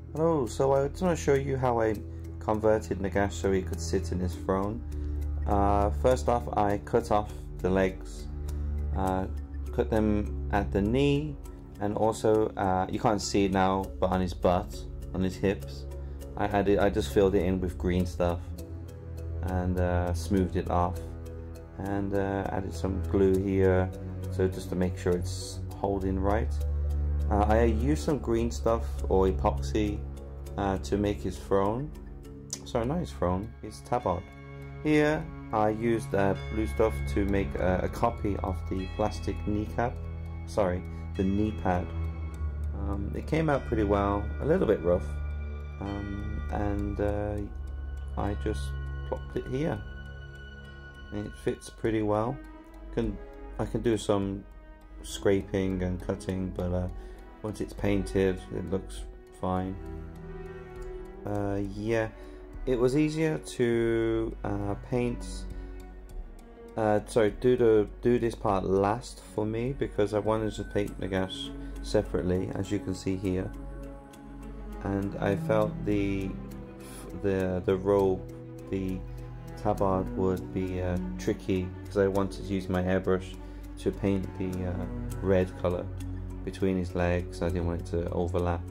Hello, so I just want to show you how I converted Nagash so he could sit in his throne. First off, I cut off the legs, cut them at the knee, and also you can't see it now, but on his butt, on his hips, I just filled it in with green stuff and smoothed it off, and added some glue here, so just to make sure it's holding right. I used some green stuff or epoxy to make his throne. Sorry, not his throne, his tabard. Here I used blue stuff to make a copy of the plastic kneecap. Sorry, the knee pad. It came out pretty well, a little bit rough, and I just plopped it here. And it fits pretty well. I can do some scraping and cutting, but once it's painted it looks fine. Yeah, it was easier to paint do this part last for me, because I wanted to paint Nagash separately, as you can see here, and I felt the robe, the tabard would be tricky, because I wanted to use my airbrush to paint the red colour between his legs. I didn't want it to overlap.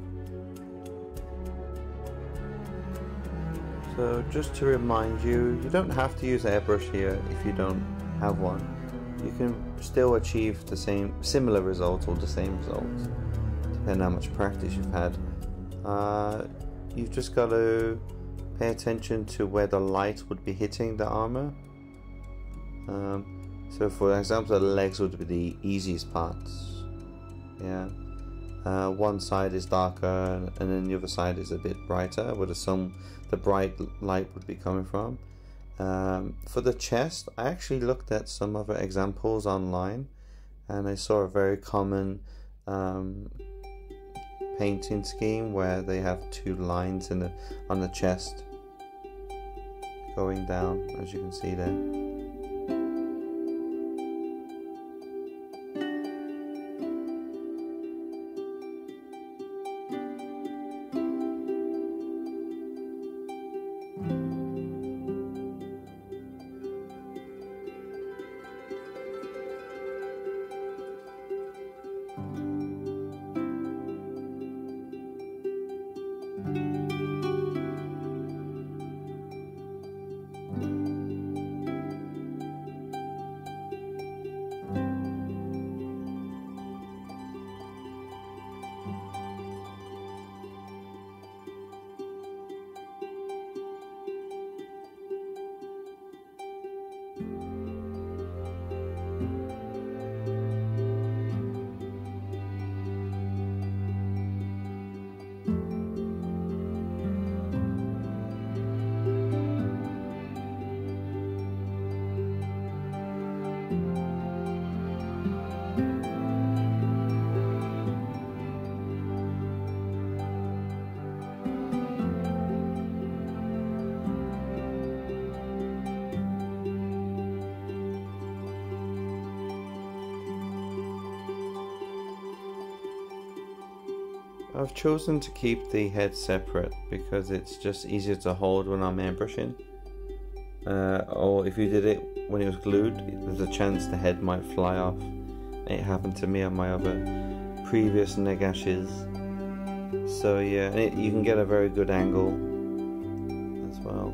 So just to remind you, you don't have to use airbrush here if you don't have one. You can still achieve the similar results or the same results, depending on how much practice you've had. You've just got to pay attention to where the light would be hitting the armor. So for example, the legs would be the easiest parts. Yeah, one side is darker and then the other side is a bit brighter, where the bright light would be coming from. For the chest, I actually looked at some other examples online, and I saw a very common painting scheme where they have two lines on the chest going down, as you can see there. I've chosen to keep the head separate because it's just easier to hold when I'm airbrushing. Or if you did it when it was glued, there's a chance the head might fly off. It happened to me on my other previous Nagashes. So yeah, you can get a very good angle as well.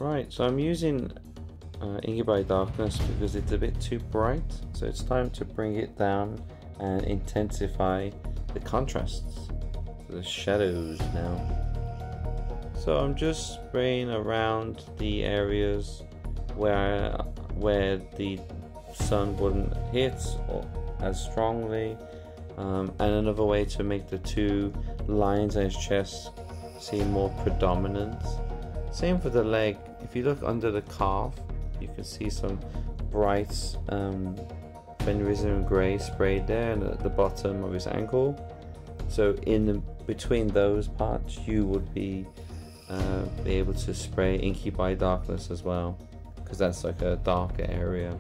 Right, so I'm using Inky by Darkness because it's a bit too bright, so it's time to bring it down and intensify the contrasts, the shadows now. So I'm just spraying around the areas where the sun wouldn't hit or as strongly, and another way to make the two lines on his chest seem more predominant. Same for the leg. If you look under the calf, you can see some bright Fenrisian Grey sprayed there, and at the bottom of his ankle. So between those parts, you would be able to spray Inky by Darkness as well, because that's like a darker area.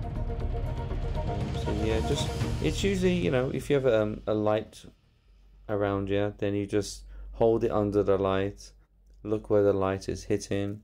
So yeah, it's usually, you know, if you have a light around you, then you just hold it under the light, look where the light is hitting.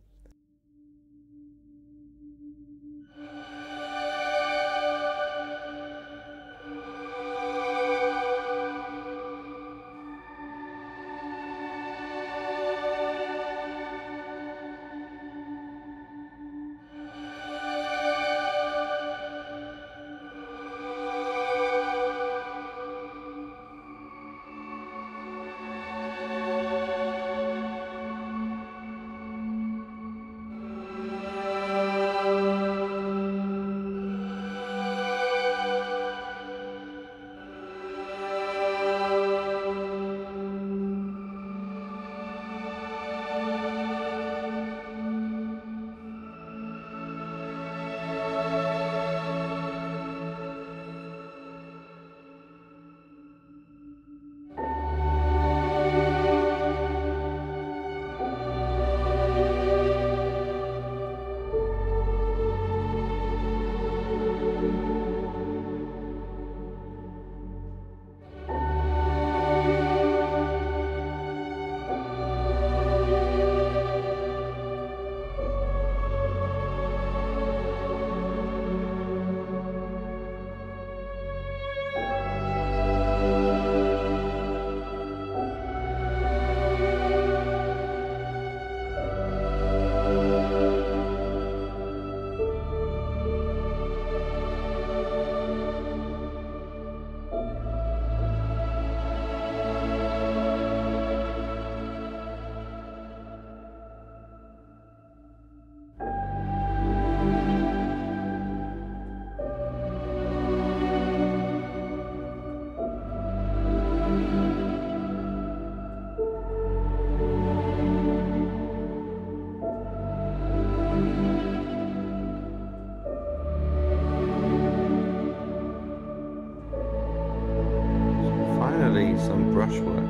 Some brushwork.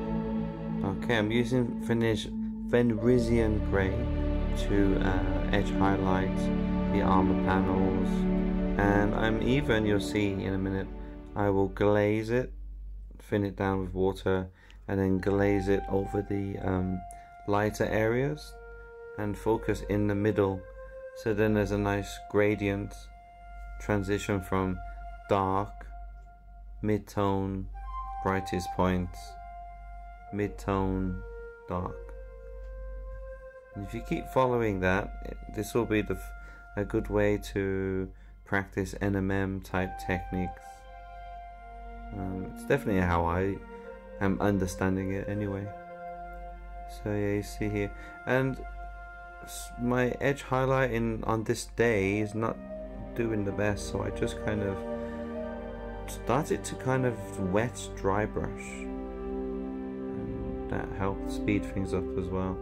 Okay, I'm using Fenrisian Grey to edge highlight the armor panels, and I'm even, you'll see in a minute, I will glaze it, thin it down with water, and then glaze it over the lighter areas and focus in the middle, so then there's a nice gradient transition from dark, mid-tone, brightest points, mid-tone, dark. And if you keep following that, this will be a good way to practice NMM type techniques. It's definitely how I am understanding it anyway. So yeah, you see here, and my edge highlighting on this day is not doing the best, so I just kind of started to kind of wet dry brush, and that helped speed things up as well.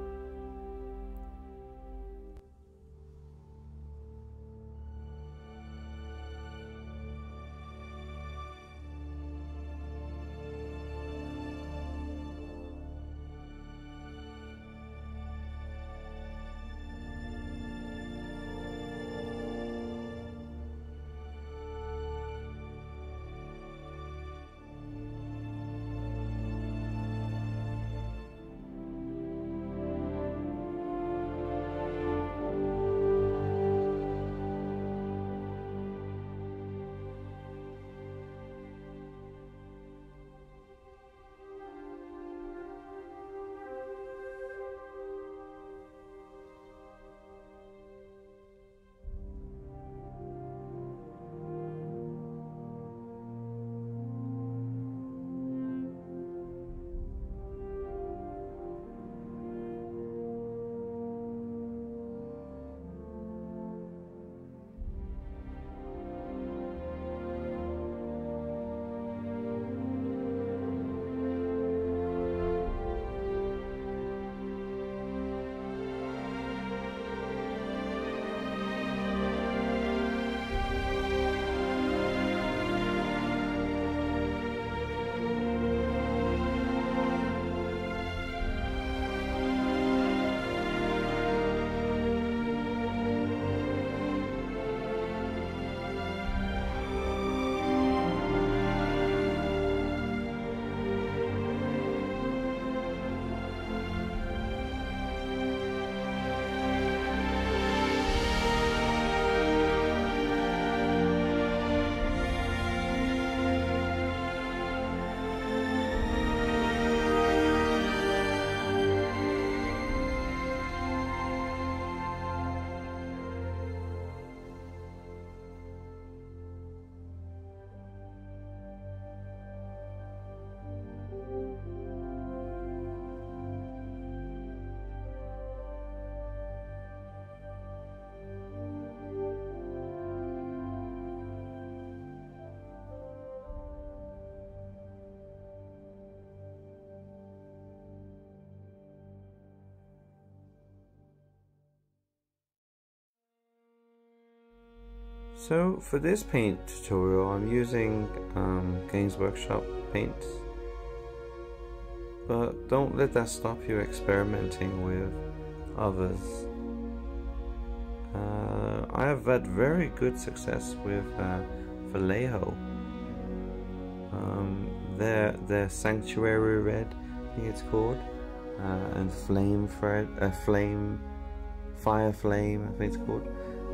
So for this paint tutorial I'm using Games Workshop paints, but don't let that stop you experimenting with others. I have had very good success with Vallejo. Their Sanctuary Red, I think it's called, and Fire Flame, I think it's called.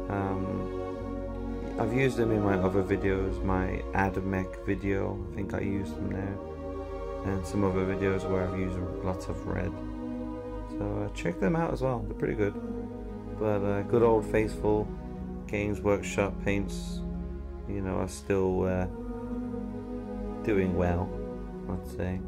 I've used them in my other videos, my Admech video, I think I used them there, and some other videos where I've used lots of red. So check them out as well, they're pretty good. But good old faithful Games Workshop paints, you know, are still doing well, I'd say.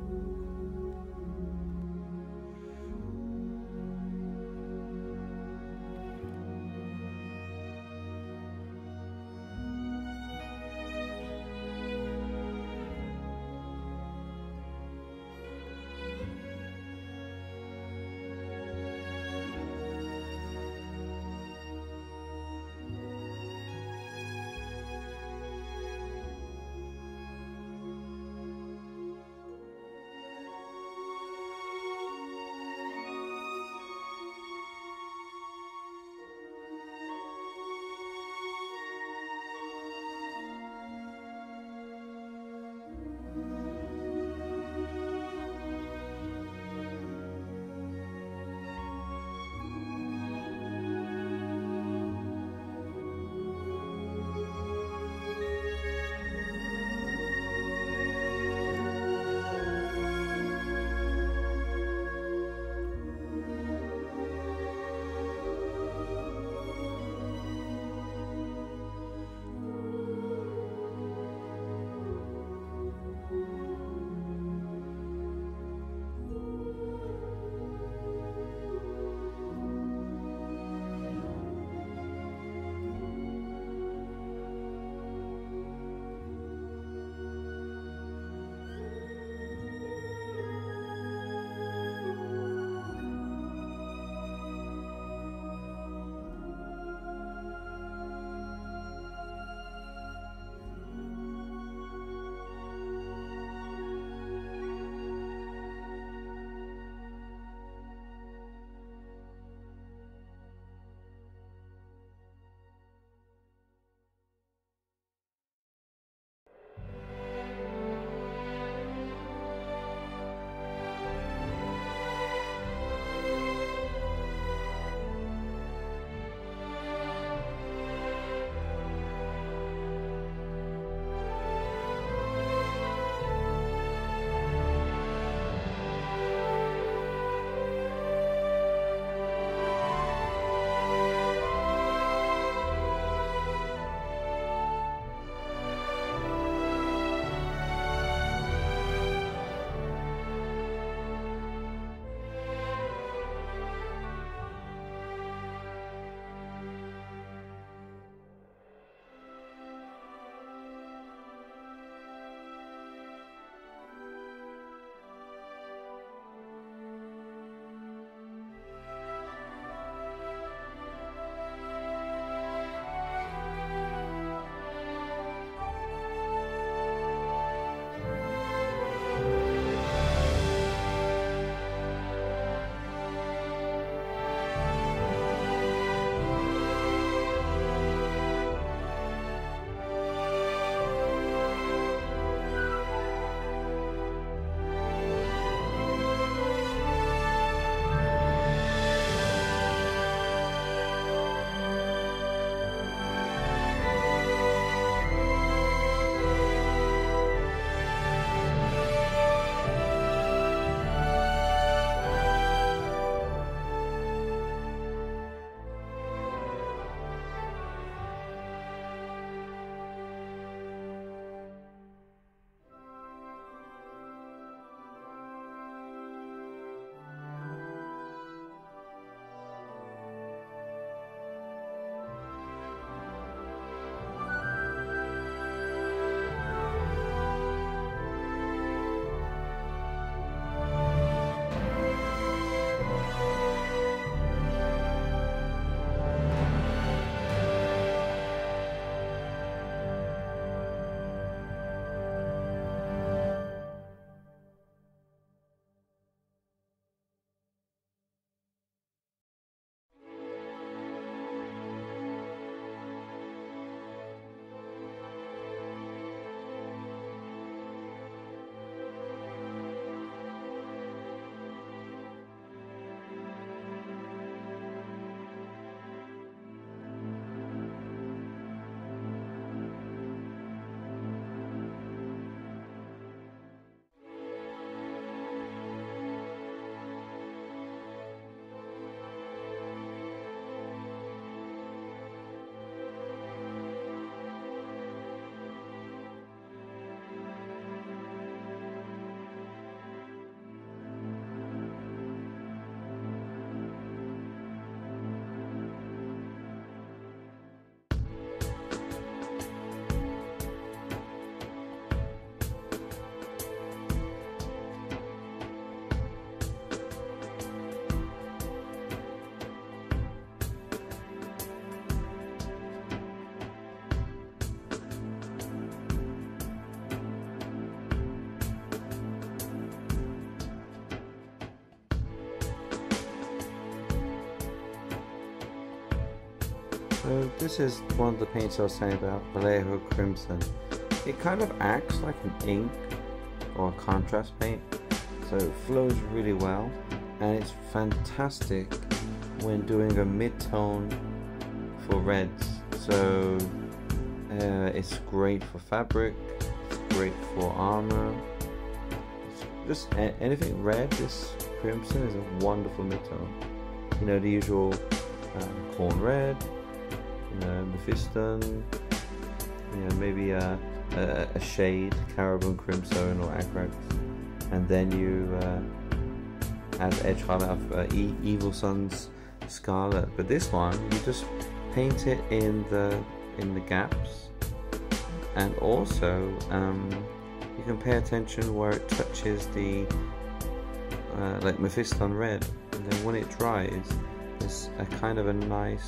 So this is one of the paints I was saying about, Vallejo Crimson. It kind of acts like an ink or a contrast paint, so it flows really well, and it's fantastic when doing a mid-tone for reds. So it's great for fabric, it's great for armor, it's just anything red. This crimson is a wonderful mid-tone. You know, the usual Khorne red, you know, Mephiston, you know, maybe a shade, Carabon Crimson or Agrax, and then you add edge highlight of Evil Sun's Scarlet. But this one, you just paint it in the gaps, and also you can pay attention where it touches the like Mephiston red, and then when it dries, there's a kind of a nice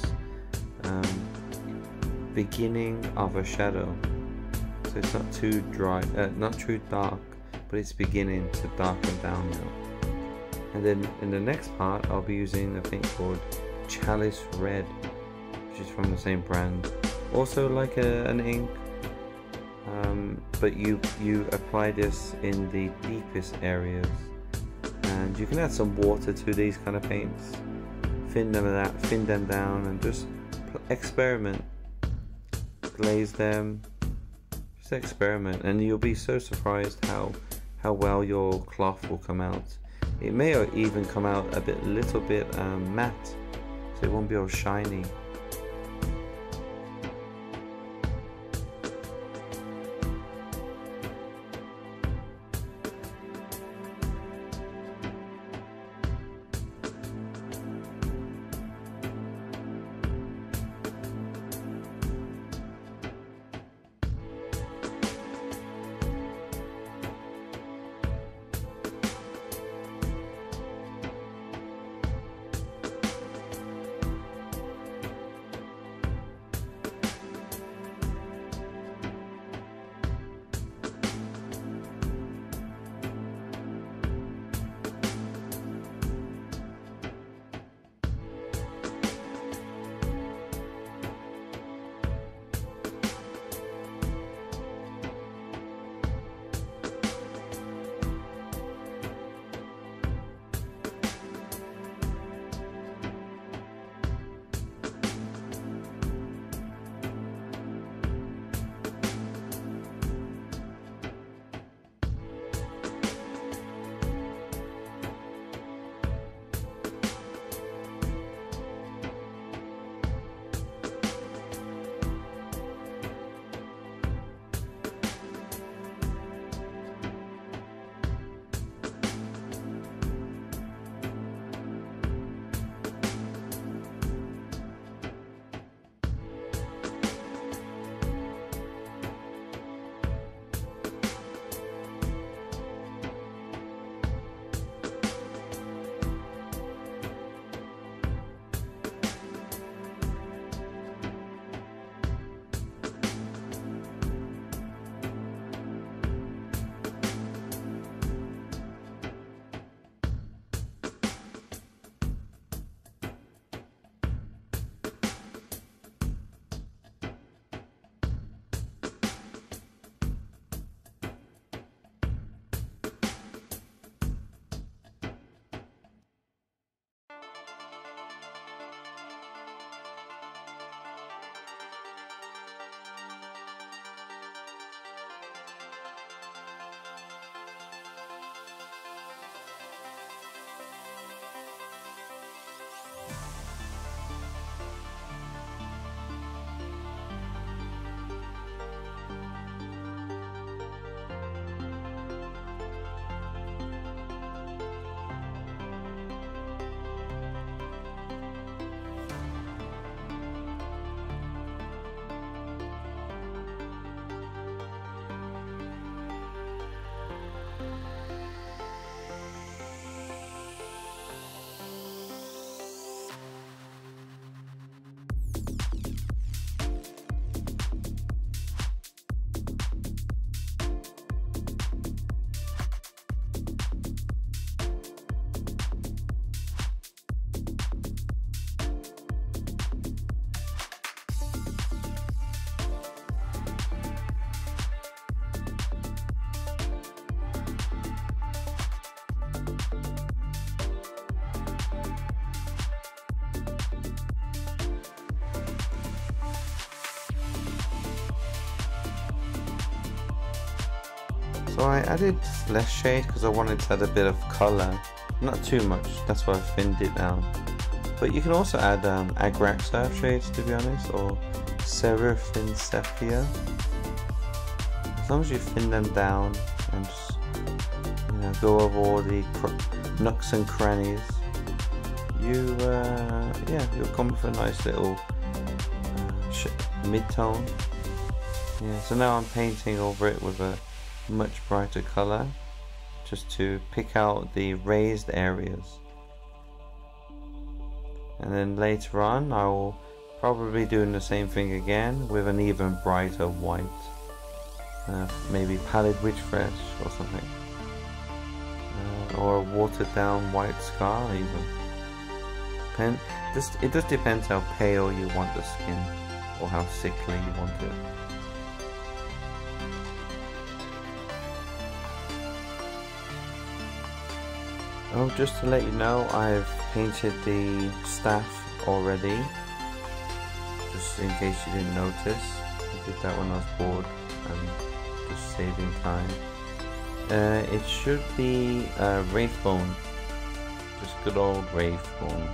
beginning of a shadow. So it's not too dry, not too dark, but it's beginning to darken down now. And then in the next part, I'll be using a paint called Chalice Red, which is from the same brand. Also like an ink, but you apply this in the deepest areas, and you can add some water to these kind of paints, thin them down, and just experiment, glaze them. Just experiment, and you'll be so surprised how well your cloth will come out. It may even come out a little bit matte, so it won't be all shiny. So I added Fleshshade because I wanted to add a bit of colour, not too much, that's why I thinned it down. But you can also add Agrax Earthshade, to be honest, or Seraphim Sepia. As long as you thin them down and just, you know, go over all the nooks and crannies, yeah, you'll come with a nice little mid-tone. Yeah, so now I'm painting over it with a much brighter colour, just to pick out the raised areas. And then later on I will probably be doing the same thing again with an even brighter white. Maybe Pallid Witch Fresh or something. Or a watered down white scar even. It just depends how pale you want the skin, or how sickly you want it. Oh, just to let you know, I've painted the staff already, just in case you didn't notice. I did that when I was bored and just saving time. It should be Wraithbone, just good old Wraithbone.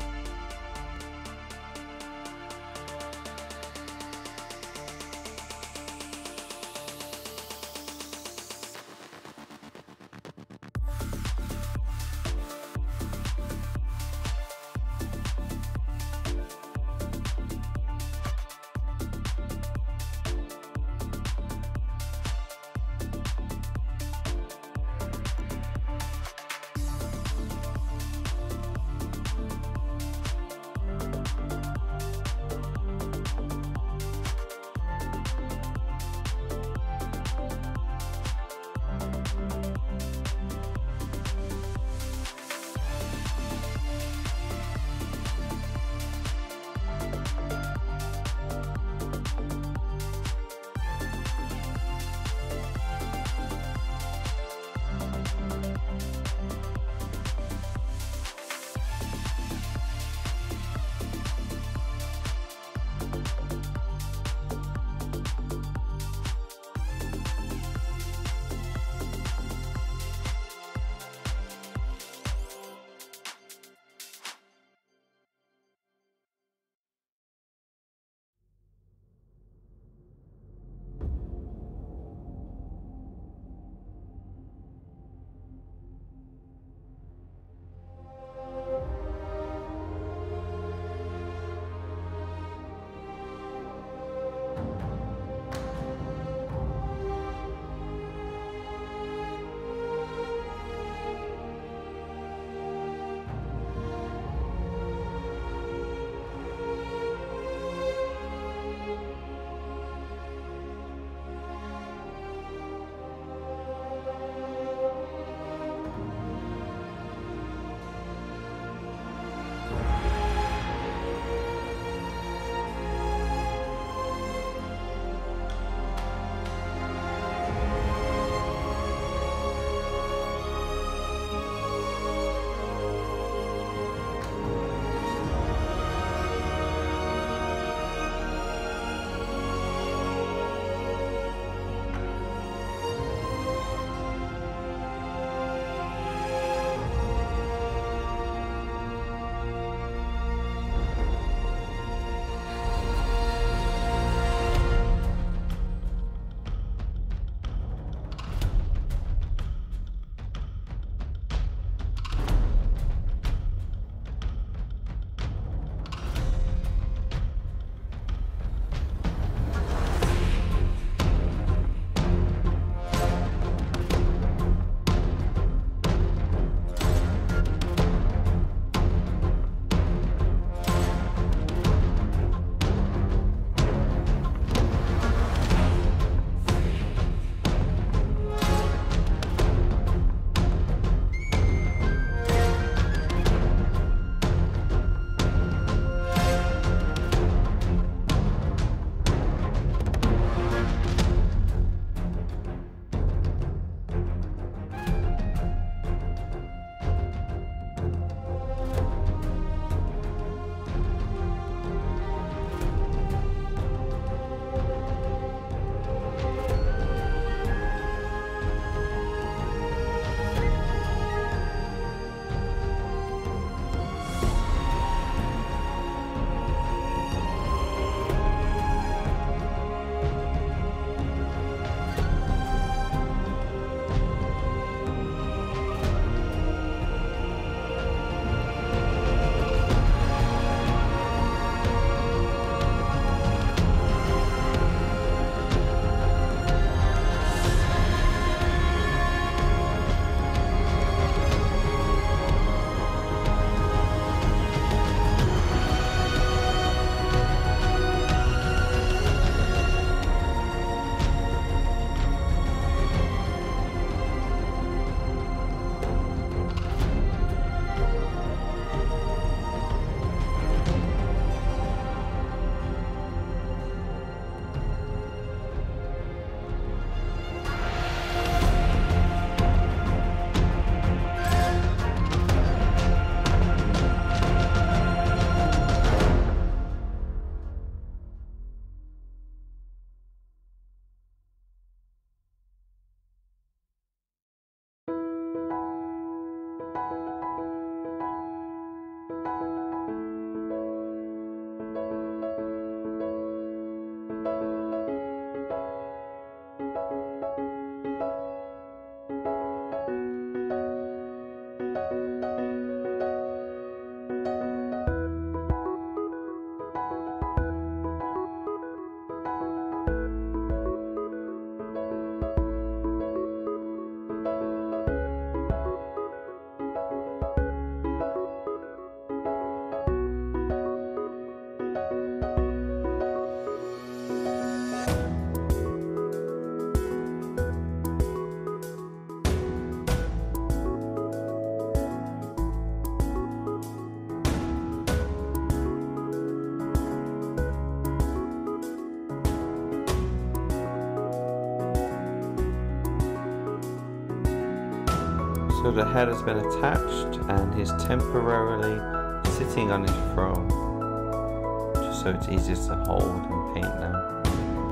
So the head has been attached and he's temporarily sitting on his throne, just so it's easier to hold and paint now.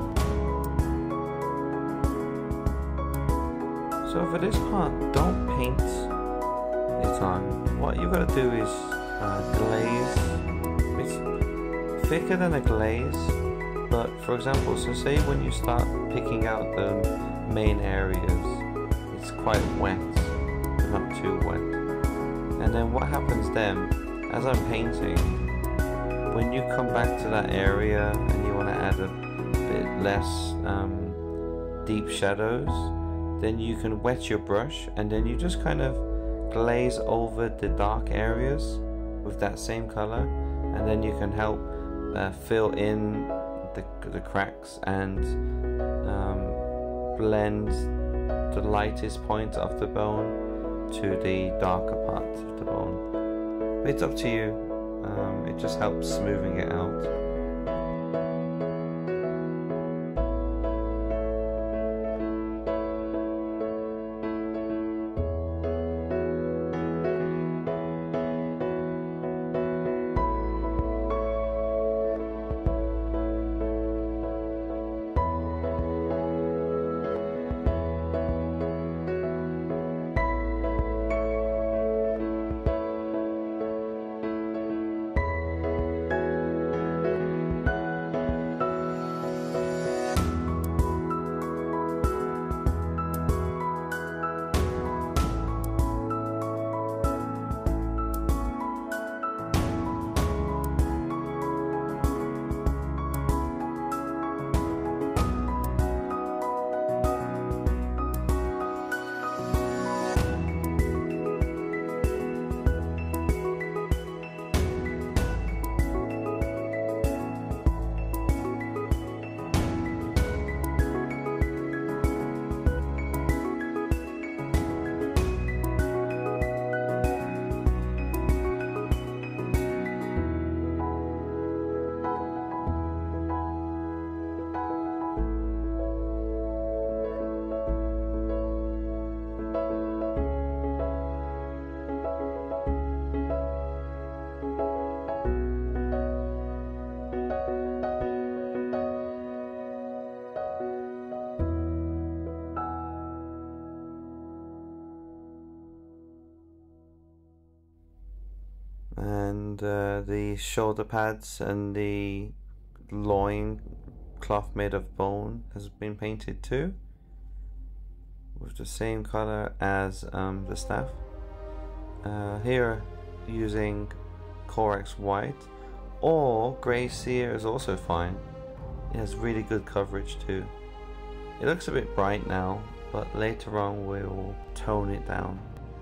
So for this part, don't paint it on. What you've got to do is glaze. It's thicker than a glaze, but for example, so say when you start picking out the main areas, it's quite wet, but not too wet. And then what happens then, as I'm painting, when you come back to that area and you want to add a bit less deep shadows, then you can wet your brush and then you just kind of glaze over the dark areas with that same color, and then you can help fill in the cracks and blend the lightest point of the bone to the darker part of the bone. But it's up to you. It just helps smoothing it out. And the shoulder pads and the loin cloth made of bone has been painted too, with the same color as the staff. Here using Corax white, or grey Seer is also fine. It has really good coverage too. It looks a bit bright now, but later on we'll tone it down.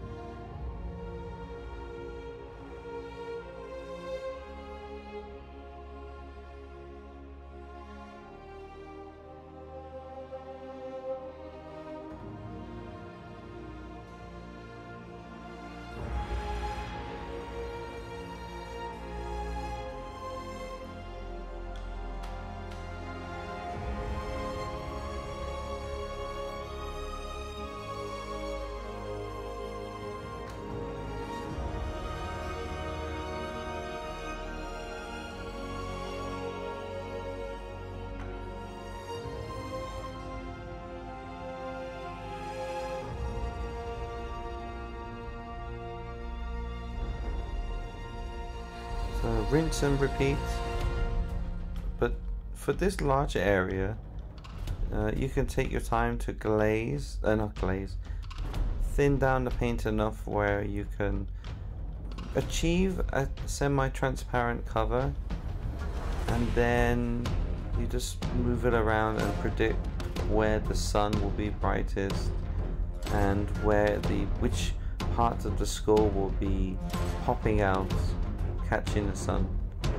So rinse and repeat, but for this larger area you can take your time to glaze, thin down the paint enough where you can achieve a semi-transparent cover, and then you just move it around and predict where the sun will be brightest and where which parts of the skull will be popping out, catching the sun.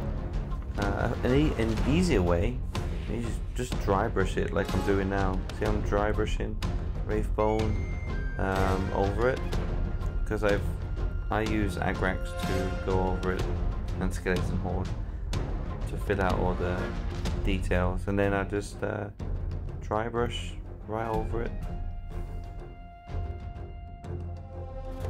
An easier way is just dry brush it like I'm doing now. See, I'm dry brushing Wraithbone over it, because I use Agrax to go over it, and Skeleton Horde to fill out all the details, and then I just dry brush right over it.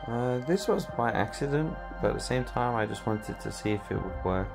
This was by accident, but at the same time I just wanted to see if it would work.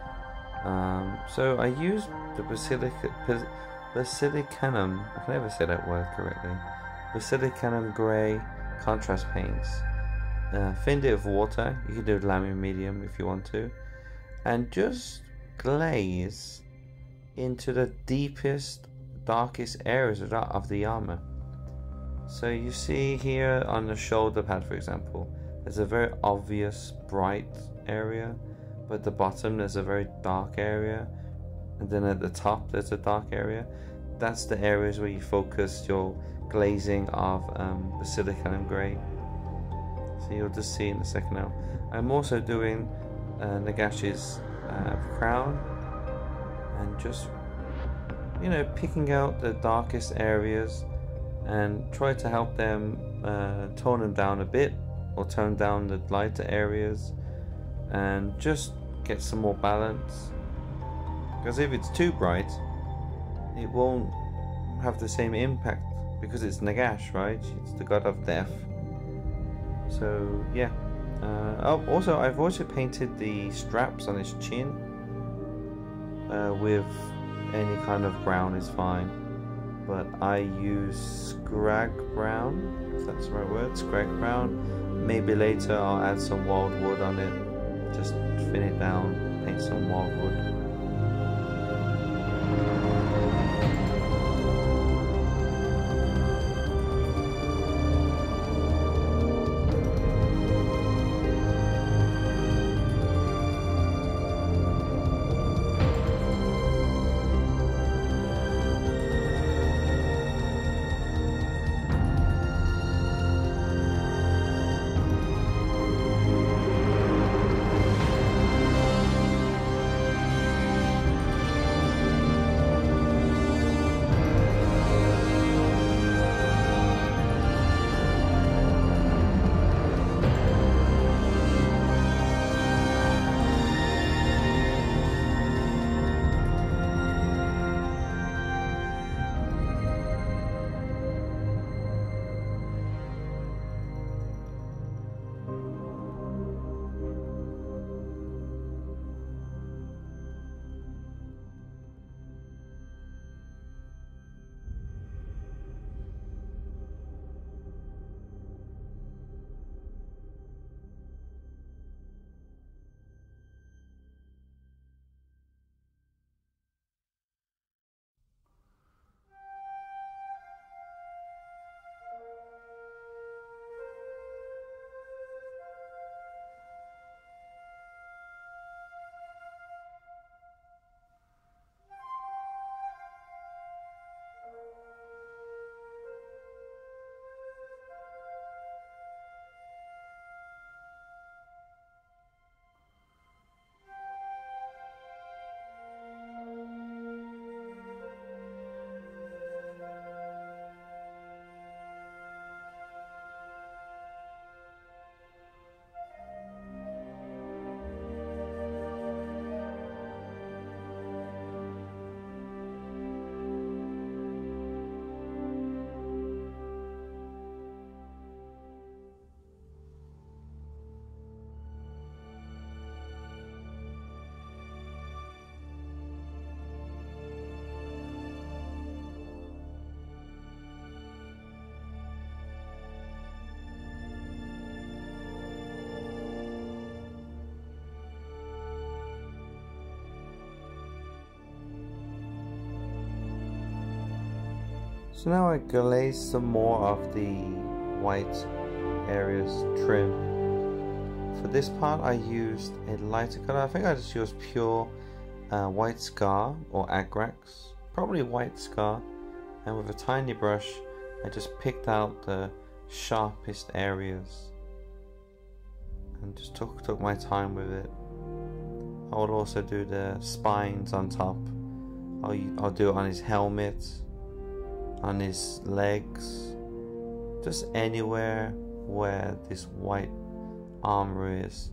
So I used the Basilicanum, I can never say that word correctly, Basilicanum Grey contrast paints. Thinned it with water, you can do laminar medium if you want to, and just glaze into the deepest, darkest areas of the armor. So you see here on the shoulder pad, for example, there's a very obvious bright area, but at the bottom there's a very dark area, and then at the top there's a dark area. That's the areas where you focus your glazing of Basilicanum Grey. So you'll just see in a second now. I'm also doing Nagash's crown, and just, you know, picking out the darkest areas and try to help them tone them down a bit, or tone down the lighter areas, and just get some more balance. Because if it's too bright, it won't have the same impact, because it's Nagash, right? It's the god of death. So yeah. Also, I've also painted the straps on his chin with any kind of brown is fine, but I use Skrag Brown, if that's the right word, Skrag Brown. Maybe later I'll add some wildwood on it, just thin it down, paint some wildwood. So now I glaze some more of the white areas trim. For this part I used a lighter color. I think I just used pure white scar or Agrax, probably white scar, and with a tiny brush I just picked out the sharpest areas and just took my time with it. I would also do the spines on top. I'll do it on his helmet, on his legs, just anywhere where this white armor is.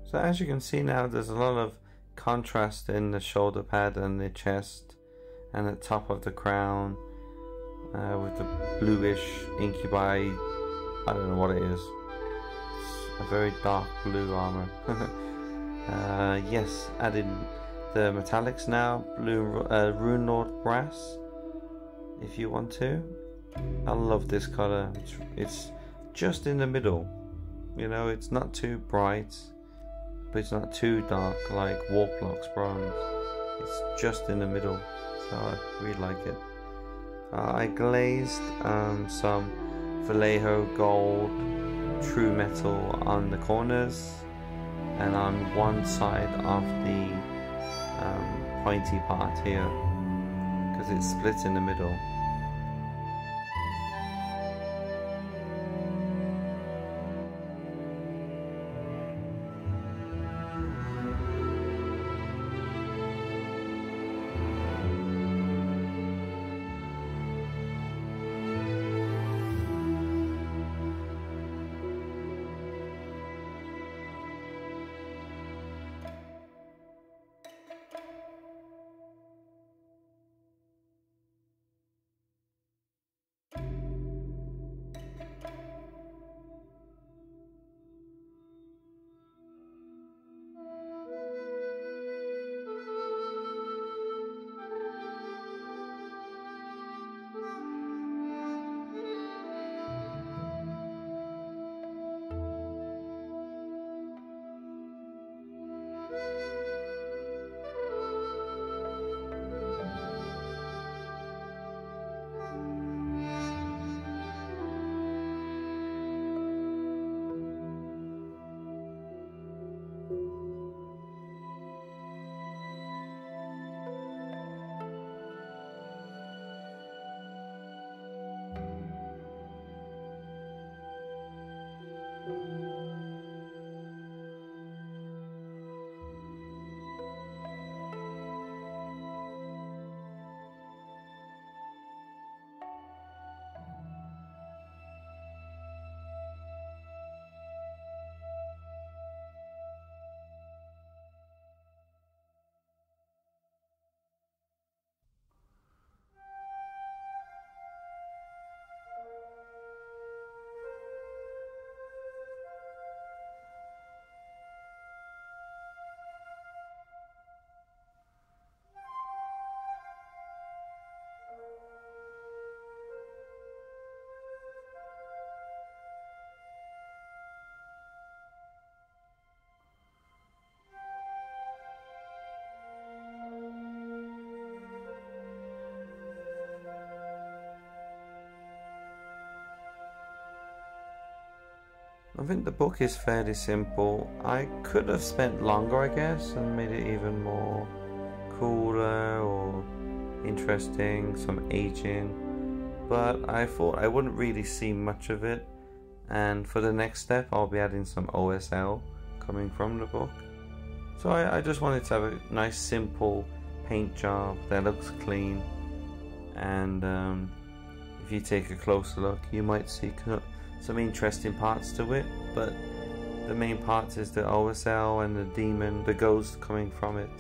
So as you can see now, there's a lot of contrast in the shoulder pad and the chest and the top of the crown with the bluish incubi. I don't know what it is. It's a very dark blue armor. Yes, added the metallics now. Blue Runelord Brass, if you want to. I love this color. It's just in the middle. You know, it's not too bright, but it's not too dark like Warplock's Bronze. It's just in the middle, so I really like it. I glazed some Vallejo gold true metal on the corners and on one side of the pointy part here, because it's split in the middle. I think the book is fairly simple. I could have spent longer, I guess, and made it even more cooler or interesting, some aging, but I thought I wouldn't really see much of it, and for the next step I'll be adding some OSL coming from the book. So I just wanted to have a nice simple paint job that looks clean, and if you take a closer look you might see some interesting parts to it, but the main part is the OSL and the demon, the ghost coming from it.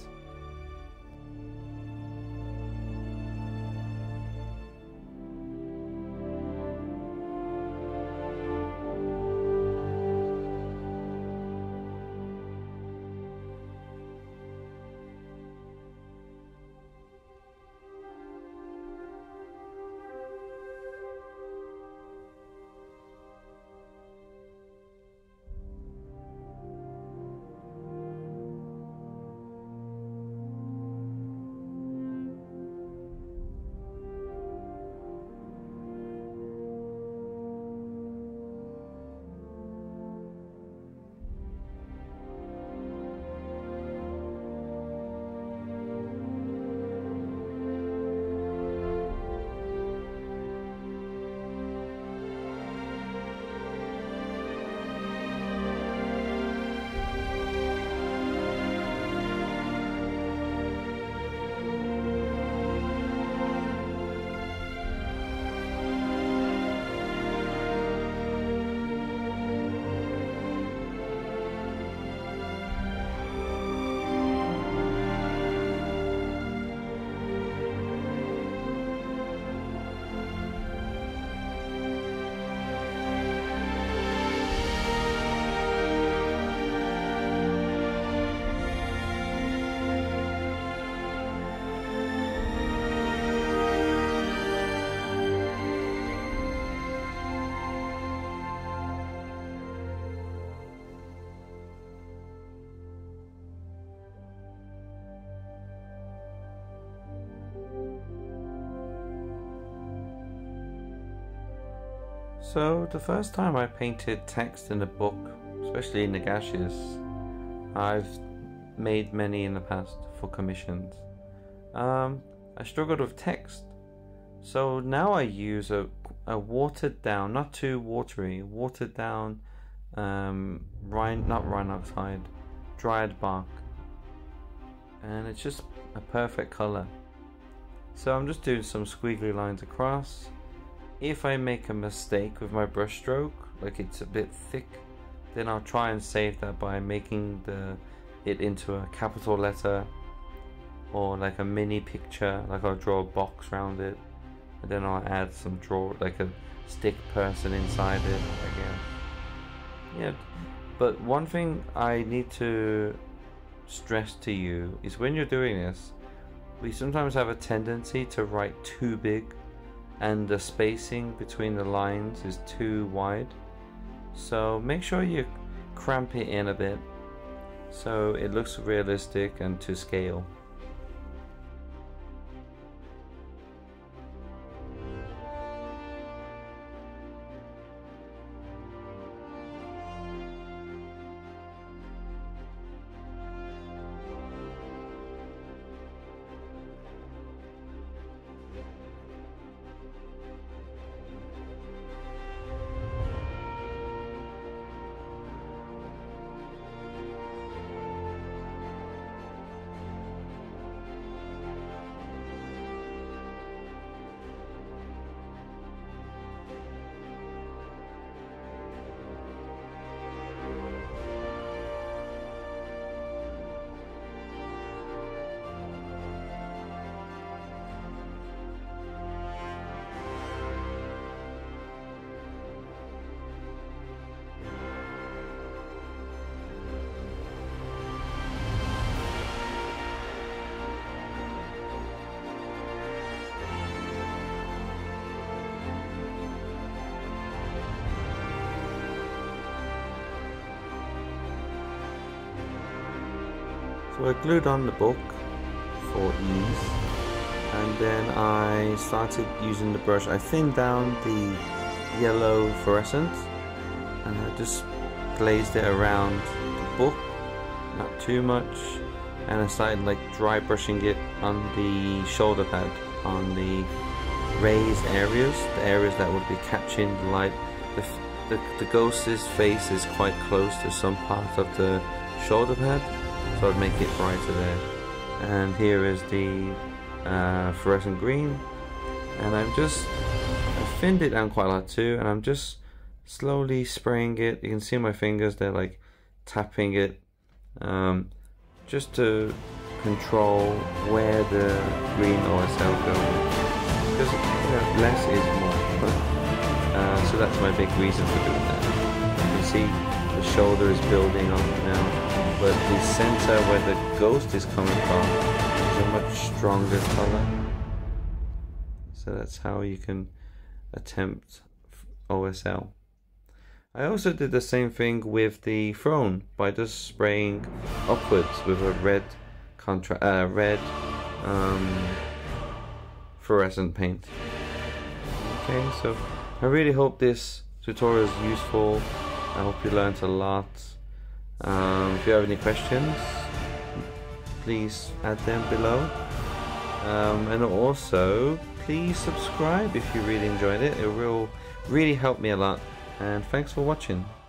So the first time I painted text in a book, especially in Nagash's, I've made many in the past for commissions. I struggled with text, so now I use a watered down, not too watery, watered down not Rhinox hide, dried bark, and it's just a perfect color. So I'm just doing some squiggly lines across. If I make a mistake with my brush stroke, like it's a bit thick, then I'll try and save that by making it into a capital letter or like a mini picture, like I'll draw a box around it and then I'll add some like a stick person inside it, I guess. Yeah, but one thing I need to stress to you is when you're doing this, we sometimes have a tendency to write too big and the spacing between the lines is too wide. So make sure you cramp it in a bit so it looks realistic and to scale. So I glued on the book for ease, and then I started using the brush. I thinned down the yellow fluorescent and I just glazed it around the book, not too much, and I started like dry brushing it on the shoulder pad, on the raised areas, the areas that would be catching the light. The ghost's face is quite close to some part of the shoulder pad, so I'd make it brighter there. And here is the fluorescent green, and I thinned it down quite a lot too, and I'm just slowly spraying it. You can see my fingers, they're like tapping it, just to control where the green OSL goes, because less is more. So that's my big reason for doing that. You can see the shoulder is building on now, but the center where the ghost is coming from is a much stronger color. So that's how you can attempt OSL. I also did the same thing with the throne by just spraying upwards with a red fluorescent paint. Okay, so I really hope this tutorial is useful. I hope you learned a lot. If you have any questions, please add them below. And also, please subscribe if you really enjoyed it. It will really help me a lot. And thanks for watching.